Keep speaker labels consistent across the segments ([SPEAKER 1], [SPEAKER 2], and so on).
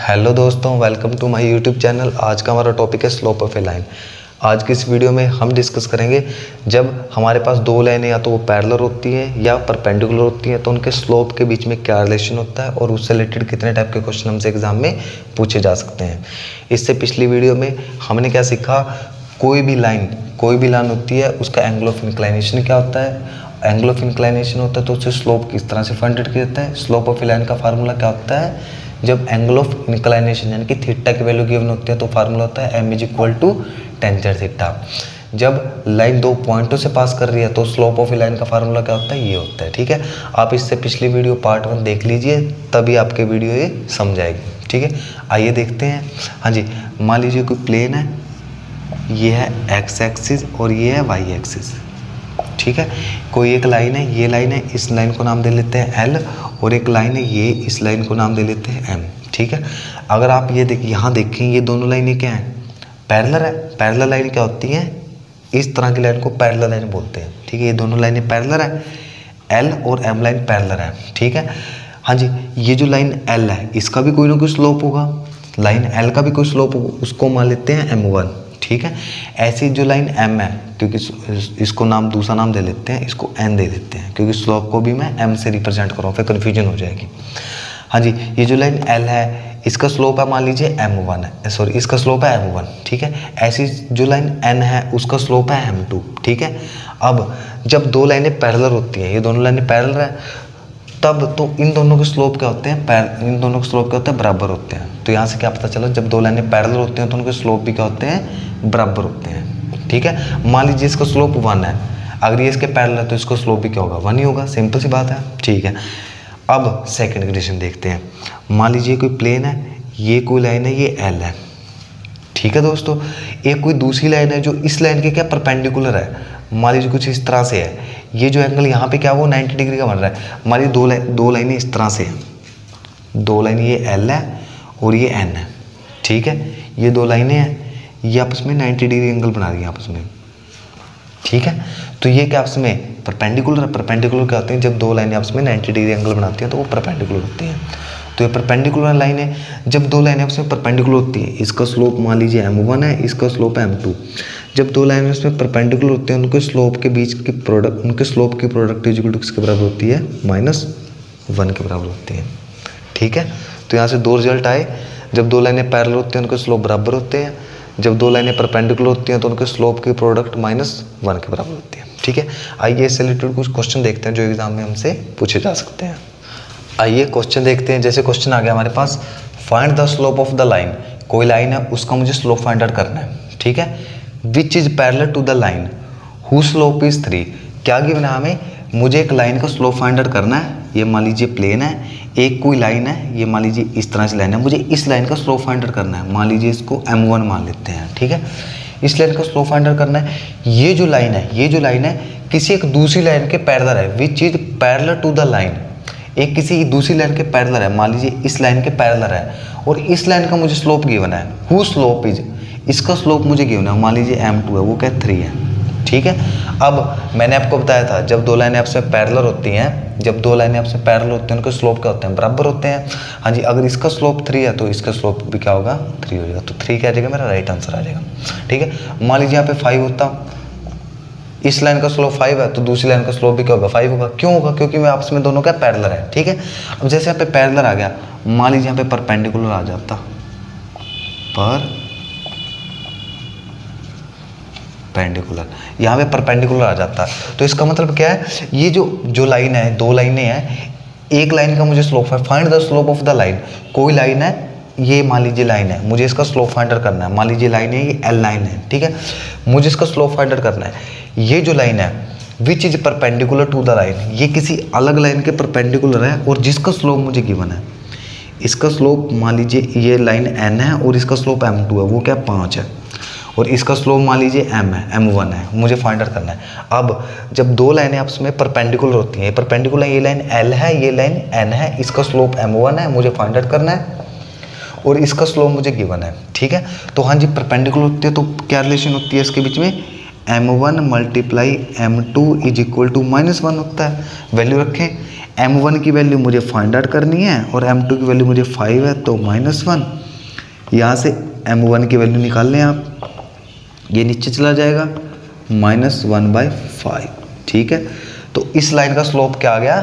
[SPEAKER 1] Hello दोस्तों, welcome to my YouTube channel. आज का हमारा टॉपिक है स्लोप ऑफ ए लाइन। आज की इस वीडियो में हम डिस्कस करेंगे जब हमारे पास दो लाइनें या तो वो पैरेलल होती हैं या परपेंडिकुलर होती हैं तो उनके स्लोप के बीच में क्या रिलेशन होता है और उससे रिलेटेड कितने टाइप के क्वेश्चन हमसे एग्जाम में पूछे जा सकते हैं। इससे पिछली वीडियो में हमने क्या सीखा, कोई भी लाइन होती है उसका एंगल ऑफ इंक्लाइनेशन क्या होता है। एंगल ऑफ इंक्लाइनेशन होता है तो उससे स्लोप किस तरह से फाइंड किया जाता है। स्लोप ऑफ ए लाइन का फार्मूला क्या होता है, जब एंगल ऑफ इंक्लाइनेशन यानी कि थीटा की वैल्यू गिवन होती है तो फार्मूला होता है m = tan थीटा। जब लाइन दो पॉइंटों से पास कर रही है तो स्लोप ऑफ ए लाइन का फार्मूला क्या होता है, ये होता है। ठीक है, आप इससे पिछली वीडियो पार्ट 1 देख लीजिए, तभी आपके वीडियो ये समझ आएगी। ठीक है, आइए देखते हैं। हाँ जी, मान लीजिए कोई प्लेन है, ये है x एक्सिस और ये है y एक्सिस। ठीक है, कोई एक लाइन है, ये लाइन है, इस लाइन को नाम दे लेते हैं L, और एक लाइन है ये, इस लाइन को नाम दे लेते हैं M। ठीक है, अगर आप ये देखिए, यहाँ देखें, ये दोनों लाइनें क्या हैं, पैरेलल है। पैरेलल लाइन क्या होती है, इस तरह की लाइन को पैरेलल लाइन बोलते हैं। ठीक है, ये दोनों लाइनें पैरेलल है, L और M लाइन पैरेलल है। ठीक है, हाँ जी, ये जो लाइन L है इसका भी कोई ना कोई स्लोप होगा, लाइन L का भी कोई स्लोप होगा, उसको मान लेते हैं M1। ठीक है, ऐसी जो लाइन M है, क्योंकि इसको दूसरा नाम दे लेते हैं, इसको N दे देते हैं, क्योंकि स्लोप को भी मैं M से रिप्रेजेंट कर रहा हूँ, फिर कन्फ्यूजन हो जाएगी। हाँ जी, ये जो लाइन L है इसका स्लोप है, मान लीजिए M1 है, सॉरी इसका स्लोप है M1। ठीक है, ऐसी जो लाइन N है उसका स्लोप है M2। ठीक है, अब जब दो लाइनें पैरेलल होती हैं, ये दोनों लाइनें पैरेलल है, तब तो इन दोनों के स्लोप क्या होते हैं, इन दोनों के स्लोप क्या होते हैं, बराबर होते हैं। तो यहाँ से क्या पता चला, जब दो लाइनें पैरेलल होती हैं तो उनके स्लोप भी क्या होते हैं, बराबर होते हैं। ठीक है, मान लीजिए इसका स्लोप 1 है, अगर ये इसके पैरेलल है तो इसका स्लोप भी क्या होगा, 1 ही होगा, सिंपल सी बात है। ठीक है, अब सेकंड कंडीशन देखते हैं। मान लीजिए कोई प्लेन है, ये कोई लाइन है, ये L है। ठीक है दोस्तों, एक कोई दूसरी लाइन है जो इस लाइन के क्या परपेंडिकुलर है, मान लीजिए कुछ इस तरह से है, ये जो एंगल यहाँ पे क्या वो 90 डिग्री का बन रहा है। मान लीजिए दो लाइनें इस तरह से हैं, दो लाइन ये L है और ये N है। ठीक है, ये दो लाइनें हैं, ये आपस में 90 डिग्री एंगल बना रही है आपस में। ठीक है, तो ये क्या आपस में परपेंडिकुलर है। परपेंडिकुलर क्या होते हैं, जब दो लाइनें आपस में 90 डिग्री एंगल बनाती हैं तो वो परपेंडिकुलर होती हैं। तो ये परपेंडिकुलर लाइन है, जब दो लाइनें आपस में परपेंडिकुलर होती हैं, इसका स्लोप मान लीजिए M1 है, इसका स्लोप है M2। जब दो लाइनें उसमें परपेंडिकुलर होते हैं, उनके स्लोप के बीच की प्रोडक्ट, उनके स्लोप की प्रोडक्ट इक्वल टू किसके बराबर होती है, -1 के बराबर होती है। ठीक है, तो यहाँ से दो रिजल्ट आए, जब दो लाइनें पैरेलल होती हैं उनके स्लोप बराबर होते हैं, जब दो लाइनें परपेंडिकुलर होती हैं तो उनके स्लोप की प्रोडक्ट -1 के बराबर होती है। ठीक है, आइए इससे रिलेटेड कुछ क्वेश्चन देखते हैं जो एग्जाम में हमसे पूछे जा सकते हैं। आइए क्वेश्चन देखते हैं। जैसे क्वेश्चन आ गया हमारे पास, find the slope of the line. कोई लाइन है, उसका मुझे स्लोप फाइंड आउट करना है। ठीक है, which is parallel to the line who slope is 3। क्या गिवन है हमें, मुझे एक लाइन का स्लोप फाइंड आउट करना है। ये मान लीजिए प्लेन है, एक कोई लाइन है, ये मान लीजिए इस तरह से लाइन है, मुझे इस लाइन का स्लोप फाइंड आउट करना है। मान लीजिए इसको M1 मान लेते हैं। ठीक है, इस लाइन का स्लोप फाइंड आउट करना है। ये जो लाइन है किसी एक दूसरी लाइन के पैरेलल है, which is parallel to the line. एक किसी दूसरी लाइन के पैरेलल है, मान लीजिए इस लाइन के पैरेलल है, और इस लाइन का मुझे स्लोप गिवन है। हु स्लोप इज, इसका स्लोप मुझे गिवन है, मान लीजिए M2 है, वो क्या 3 है। ठीक है, अब मैंने आपको बताया था जब दो लाइनें आपस में पैरेलल होती हैं, उनके स्लोप क्या होते हैं, बराबर होते हैं। हाँ जी, अगर इसका स्लोप 3 है तो इसका स्लोप भी क्या होगा, 3 हो जाएगा। तो 3 क्या आ जाएगा, मेरा राइट आंसर आ जाएगा। ठीक है, मान लीजिए यहाँ पे 5 होता, इस लाइन का स्लोप 5 है तो दूसरी लाइन का स्लोप भी क्या होगा, 5 होगा। क्यों होगा, क्योंकि मैं आपस में दोनों क्या पैरेलल है। ठीक है, अब जैसे यहाँ पे पैरेलल आ गया, मान लीजिए यहाँ पे परपेंडिकुलर आ जाता, यहाँ पे परपेंडिकुलर आ जाता, तो इसका मतलब क्या है, ये जो लाइन है, दो लाइनें हैं, एक लाइन का मुझे स्लोप है, find the slope of the line. कोई लाइन है, ये मान लीजिए लाइन है, मुझे इसका स्लोप फाइंड आउट करना है। मान लीजिए लाइन है, ये L लाइन है। ठीक है, मुझे इसका स्लोप फाइंड आउट करना है। ये जो लाइन है which is perpendicular to the line, ये किसी अलग लाइन के परपेंडिकुलर है और जिसका स्लोप मुझे गिवन है। इसका स्लोप मान लीजिए ये लाइन N है और इसका स्लोप M2 है, वो क्या 5 है, और इसका स्लोप मान लीजिए M1 है, मुझे फाइंड आउट करना है। अब जब दो लाइनें आपस में परपेंडिकुलर होती हैं, परपेंडिकुलर, ये लाइन L है, ये लाइन N है, इसका स्लोप M1 है, मुझे फाइंड आउट करना है, और इसका स्लोप मुझे गिवन है। ठीक है, तो हाँ जी, परपेंडिकुलर होती है तो क्या रिलेशन होती है इसके बीच में, M1 × M2 = -1 होता है। वैल्यू रखें, m1 की वैल्यू मुझे फाइंड आउट करनी है और m2 की वैल्यू मुझे 5 है, तो -1। यहाँ से m1 की वैल्यू निकाल लें आप, ये नीचे चला जाएगा -1/5। ठीक है, तो इस लाइन का स्लोप क्या आ गया,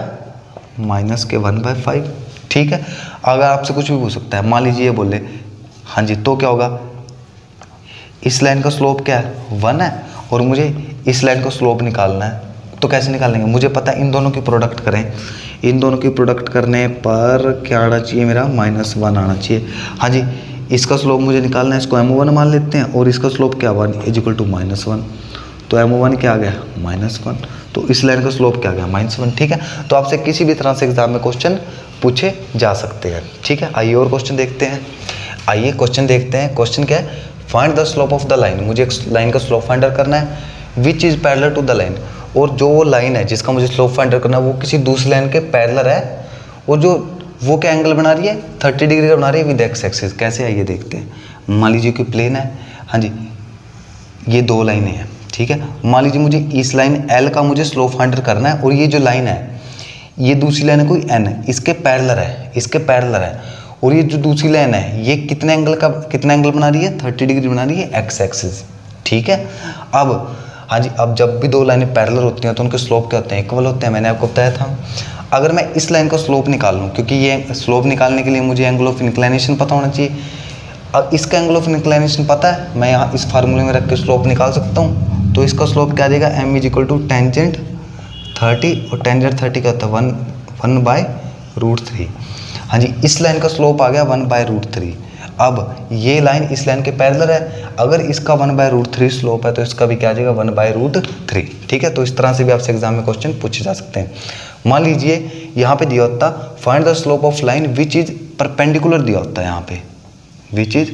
[SPEAKER 1] -1/5। ठीक है, अगर आपसे कुछ भी पूछ सकता है, मान लीजिए ये बोले हाँ जी, तो क्या होगा, इस लाइन का स्लोप क्या है, 1 है और मुझे इस लाइन का स्लोप निकालना है। तो कैसे निकालेंगे, मुझे पता है इन दोनों की प्रोडक्ट करें, इन दोनों की प्रोडक्ट करने पर क्या आना चाहिए, मेरा -1 आना चाहिए। हाँ जी, इसका स्लोप मुझे निकालना है, इसको m1 मान लेते हैं और इसका स्लोप क्या 1 = -1, तो m1 क्या आ गया -1, तो इस लाइन का स्लोप क्या आ गया -1। ठीक है, तो आपसे किसी भी तरह से एग्जाम में क्वेश्चन पूछे जा सकते हैं। ठीक है, आइए और क्वेश्चन देखते हैं। आइए क्वेश्चन देखते हैं। क्वेश्चन क्या है, find the slope of the line, मुझे एक लाइन का स्लोप फाइंड करना है, which is parallel to the line, और जो वो लाइन है जिसका मुझे स्लोप फाइंड करना है वो किसी दूसरी लाइन के पैरेलल है, और जो वो क्या एंगल बना रही है, 30 डिग्री का बना रही है विद एक्स एक्सिस। कैसे है ये देखते हैं। मान लीजिए कि प्लेन है, हाँ जी, ये दो लाइनें हैं। ठीक है, मान लीजिए मुझे इस लाइन एल का मुझे स्लोप फाइंड करना है, और ये जो लाइन है, ये दूसरी लाइन है कोई एन है, इसके पैरेलल है, इसके पैरेलल है, और ये जो दूसरी लाइन है ये कितने एंगल बना रही है, 30 डिग्री बना रही है एक्स एक्सिस। ठीक है, अब हाँ जी, अब जब भी दो लाइनें पैरेलल होती हैं तो उनके स्लोप क्या होते हैं, इक्वल होते हैं, मैंने आपको बताया था। अगर मैं इस लाइन का स्लोप निकाल लूँ, क्योंकि ये स्लोप निकालने के लिए मुझे एंगल ऑफ इंक्लिनेशन पता होना चाहिए। अब इसका एंगल ऑफ इंक्लिनेशन पता है, मैं यहाँ इस फार्मूले में रख के स्लोप निकाल सकता हूँ। तो इसका स्लोप क्या आ जाएगा, m = टेंजेंट 30, और टेंजेंट 30 क्या होता है 1/√3। हाँ जी, इस लाइन का स्लोप आ गया 1/√3। अब ये लाइन इस लाइन के पैरेलल है, अगर इसका 1/√3 स्लोप है तो इसका भी क्या आ जाएगा 1/√3। ठीक है, तो इस तरह से भी आपसे एग्जाम में क्वेश्चन पूछे जा सकते हैं। मान लीजिए यहाँ पे दिया होता find the slope of line which is perpendicular, दिया होता है यहाँ पे विच इज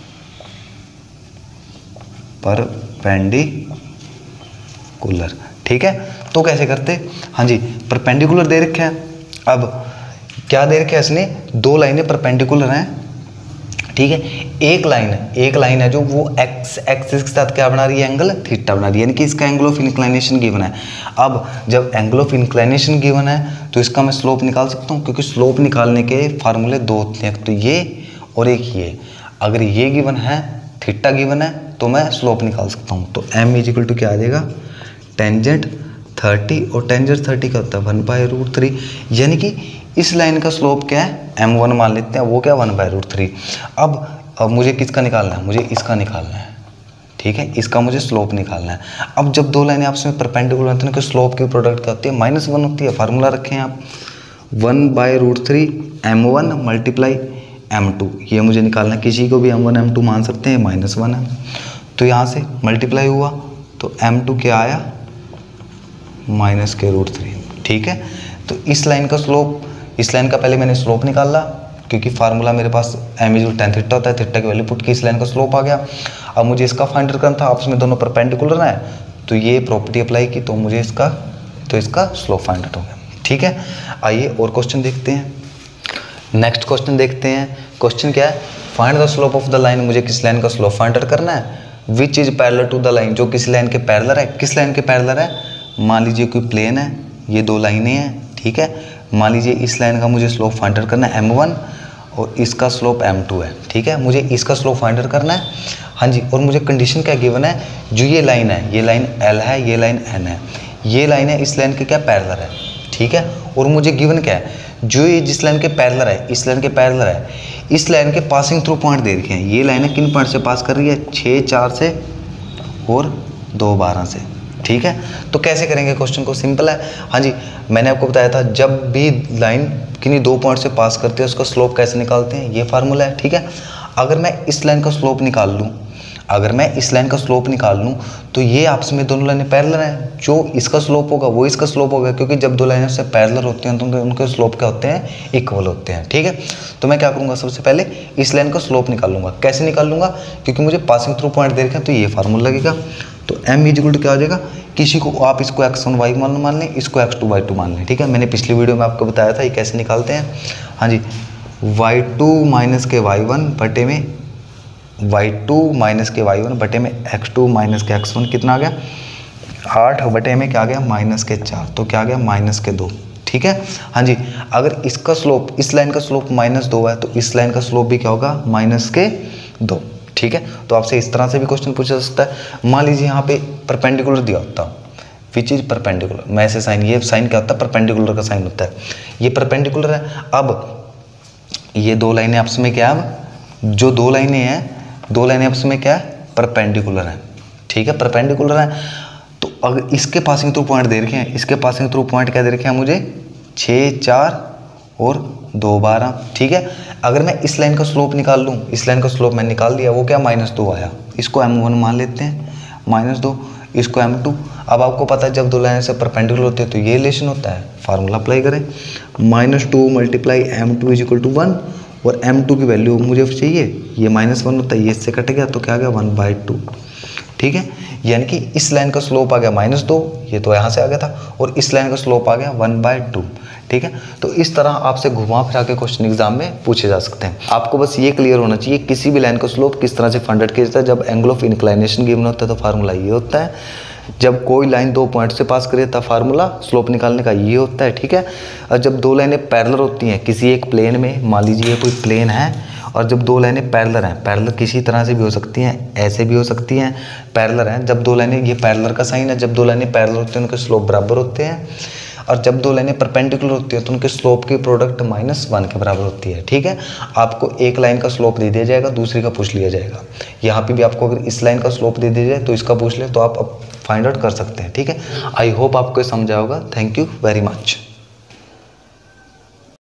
[SPEAKER 1] परपेंडिकुलर। ठीक है, तो कैसे करते, हाँ जी, परपेंडिकुलर दे रखे हैं। अब क्या दे रखे हैं इसने, दो लाइनें परपेंडिकुलर हैं। ठीक है, एक लाइन है जो वो एक्स एक्सिस के साथ क्या बना रही है, एंगल थीटा बना रही है, यानी कि इसका एंगल ऑफ इंक्लिनेशन गिवन है। अब जब एंगल ऑफ इंक्लिनेशन गिवन है तो इसका मैं स्लोप निकाल सकता हूँ, क्योंकि स्लोप निकालने के फार्मूले दो होते हैं, तो ये और एक ये। अगर ये गिवन है, थीटा गिवन है, तो मैं स्लोप निकाल सकता हूँ। तो m = क्या आ जाएगा, टेंजेंट 30, और टेंजेंट 30 का होता है 1/√3, यानी कि इस लाइन का स्लोप क्या है, m1 मान लेते हैं, वो क्या 1/√3। अब मुझे किसका निकालना है, मुझे इसका निकालना है। ठीक है, इसका मुझे स्लोप निकालना है। अब जब दो लाइनें आपस में परपेंडिकुलर होती हैं तो स्लोप की प्रोडक्ट क्या होती है, -1 होती है। फार्मूला रखें आप, 1/√3 m1 × m2, ये मुझे निकालना है। किसी को भी m1 m2 मान सकते हैं, -1 है, तो यहाँ से मल्टीप्लाई हुआ तो m2 क्या आया, -√3। ठीक है, तो इस लाइन का स्लोप, इस लाइन का पहले मैंने स्लोप निकाला, क्योंकि फार्मूला मेरे पास m = tan थीटा होता है, थीटा की वैल्यू पुट की, इस लाइन का स्लोप आ गया। अब मुझे इसका फाइंड करना था, आपस में दोनों परपेंडिकुलर है, तो ये प्रॉपर्टी अप्लाई की, तो मुझे इसका स्लोप फाइंड आउट हो गया। ठीक है, आइए और क्वेश्चन देखते हैं। नेक्स्ट क्वेश्चन देखते हैं। क्वेश्चन क्या है, find the slope of the line, मुझे किस लाइन का स्लोप फाइंड आउट करना है, which is parallel to the line, जो किस लाइन के पैरेलल है। किस लाइन के पैरेलल है, मान लीजिए कोई प्लेन है, ये दो लाइनें हैं। ठीक है, मान लीजिए इस लाइन का मुझे स्लोप फाइंड आउट करना है m1, और इसका स्लोप m2 है। ठीक है, मुझे इसका स्लोप फाइंड आउट करना है। हाँ जी, और मुझे कंडीशन क्या गिवन है, जो ये लाइन है, ये लाइन L है, ये लाइन N है, ये लाइन है इस लाइन के क्या पैरेलल है। ठीक है, और मुझे गिवन क्या है, जो ये जिस लाइन के पैरेलल है, इस लाइन के पैरेलल है, इस लाइन के पासिंग थ्रू पॉइंट दे रखे हैं। ये लाइन है किन पॉइंट से पास कर रही है, 6, 4 से और 2, 12 से। ठीक है, तो कैसे करेंगे क्वेश्चन को, सिंपल है। हाँ जी, मैंने आपको बताया था जब भी लाइन किन्हीं दो पॉइंट से पास करते हैं उसका स्लोप कैसे निकालते हैं, ये फार्मूला है। ठीक है, अगर मैं इस लाइन का स्लोप निकाल लूँ, तो ये आपस में दोनों लाइनें पैरेलल हैं, जो इसका स्लोप होगा वो इसका स्लोप होगा, क्योंकि जब दो लाइनें से पैरेलल होती हैं तो उनके स्लोप क्या होते हैं, इक्वल होते हैं। ठीक है, तो मैं क्या करूँगा, सबसे पहले इस लाइन का स्लोप निकाल लूँगा। कैसे निकाल लूँगा, क्योंकि मुझे पासिंग थ्रू पॉइंट दे रखे हैं, तो ये फार्मूला लगेगा। तो m = क्या हो जाएगा, किसी को आप इसको x1 y1 मान लें, इसको x2 y2 मान लें। ठीक है, मैंने पिछली वीडियो में आपको बताया था ये कैसे निकालते हैं। हाँ जी, y2 - के y1 बटे में x2 - के x1 कितना आ गया, 8 बटे में क्या आ गया, -4, तो क्या आ गया, -2। ठीक है। हाँ जी, अगर इसका स्लोप, इस लाइन का स्लोप -2 है तो इस लाइन का स्लोप भी क्या होगा, -2। ठीक है, तो आपसे इस तरह से भी क्वेश्चन पूछा जा सकता है। मान लीजिए यहाँ पे परपेंडिकुलर दिया होता, विच इज परपेंडिकुलर, मैं ऐसे साइन, ये साइन क्या होता है, परपेंडिकुलर का साइन होता है, ये परपेंडिकुलर है। अब ये दो लाइनें आपस में क्या है, जो दो लाइनें हैं, दो लाइनें आपस में क्या है, परपेंडिकुलर हैं। ठीक है, परपेंडिकुलर हैं। तो अगर इसके पासिंग थ्रू पॉइंट दे रखे हैं, इसके पासिंग थ्रू पॉइंट क्या दे रखे हैं मुझे, 6, 4 और 2, 12। ठीक है, अगर मैं इस लाइन का स्लोप निकाल लूँ, इस लाइन का स्लोप मैंने निकाल दिया, वो क्या -2 आया, इसको M1 मान लेते हैं, -2, इसको M2। अब आपको पता है जब दो लाइन से परपेंडिकुलर होते हैं तो ये रिलेशन होता है, फार्मूला अप्लाई करें, -2 × M2 = 1, और M2 की वैल्यू मुझे चाहिए, ये -1 होता है, ये इससे कट गया तो क्या आ गया, 1/2। ठीक है, यानी कि इस लाइन का स्लोप आ गया -2, ये तो यहाँ से आ गया था, और इस लाइन का स्लोप आ गया 1/2। ठीक है, तो इस तरह आपसे घुमा फिरा के क्वेश्चन एग्जाम में पूछे जा सकते हैं। आपको बस ये क्लियर होना चाहिए किसी भी लाइन का स्लोप किस तरह से फाइंड आउट किया जाता है। जब एंगल ऑफ इंक्लाइनेशन गिवन होता है तो फार्मूला ये होता है, जब कोई लाइन दो पॉइंट से पास करे तब फार्मूला स्लोप निकालने का ये होता है। ठीक है, और जब दो लाइनें पैरेलल होती हैं किसी एक प्लेन में, मान लीजिए कोई प्लेन है और जब दो लाइनें पैरेलल हैं, पैरेलल किसी तरह से भी हो सकती हैं, ऐसे भी हो सकती हैं, पैरेलल हैं, जब दो लाइनें, ये पैरेलल का साइन है, जब दो लाइनें पैरेलल होती हैं उनके स्लोप बराबर होते हैं, और जब दो लाइनें परपेंडिकुलर होती है तो उनके स्लोप की प्रोडक्ट -1 के बराबर होती है। ठीक है, आपको एक लाइन का स्लोप दे दिया जाएगा, दूसरी का पूछ लिया जाएगा। यहाँ पे भी आपको अगर इस लाइन का स्लोप दे दिया जाए तो इसका पूछ ले, तो आप फाइंड आउट कर सकते हैं। ठीक है, आई होप आपको समझा होगा। Thank you very much.